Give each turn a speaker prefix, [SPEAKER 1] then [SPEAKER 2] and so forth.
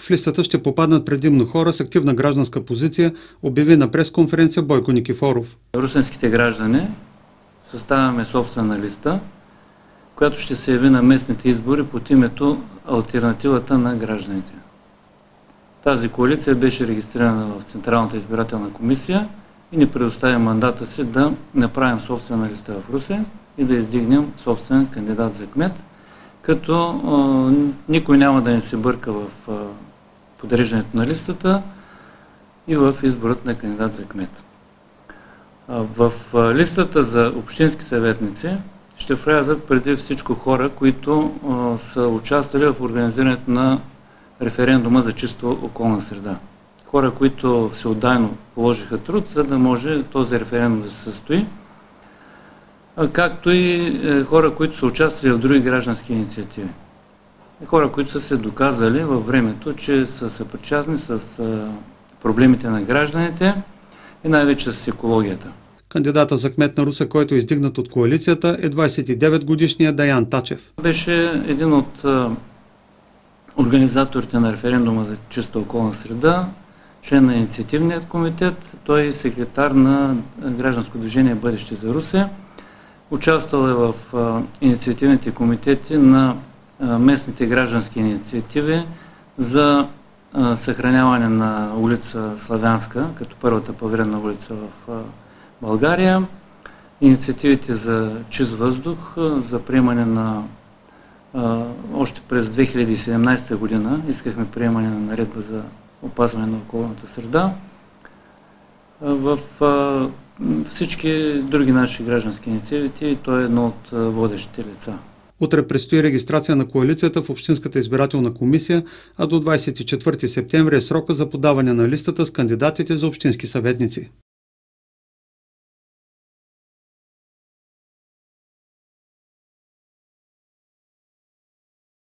[SPEAKER 1] В листата ще попаднат предимно хора с активна гражданска позиция, обяви на пресконференция Бойко Никифоров.
[SPEAKER 2] Русенските граждани съставяме собствена листа, която ще се яви на местните избори под името Алтернативата на гражданите. Тази коалиция беше регистрирана в Централната избирателна комисия и ни предоставя мандата си да направим собствена листа в Русе и да издигнем собствен кандидат за кмет, като никой няма да ни се бърка в подреждането на листата и в изборът на кандидат за кмет. В листата за общински съветници ще влязат преди всичко хора, които са участвали в организирането на референдума за чиста околна среда. Хора, които всеотдайно положиха труд, за да може този референдум да се състои, както и хора, които са участвали в други граждански инициативи. Хора, които са се доказали във времето, че са съпричастни с проблемите на гражданите и най-вече с екологията.
[SPEAKER 1] Кандидата за кмет на Русе, който е издигнат от коалицията, е 29-годишният Даян Тачев.
[SPEAKER 2] Беше един от организаторите на референдума за чиста околна среда, член на инициативният комитет, той е секретар на гражданско движение Бъдеще за Русе. Участвал е в инициативните комитети на местните граждански инициативи за съхраняване на улица Славянска, като първата павирена улица в България, инициативите за чист въздух, за приемане на още през 2017 година искахме приемане на наредба за опазване на околната среда. В всички други наши граждански инициативи той е едно от водещите лица.
[SPEAKER 1] Утре предстои регистрация на коалицията в Общинската избирателна комисия, а до 24 септември е срока за подаване на листата с кандидатите за общински съветници.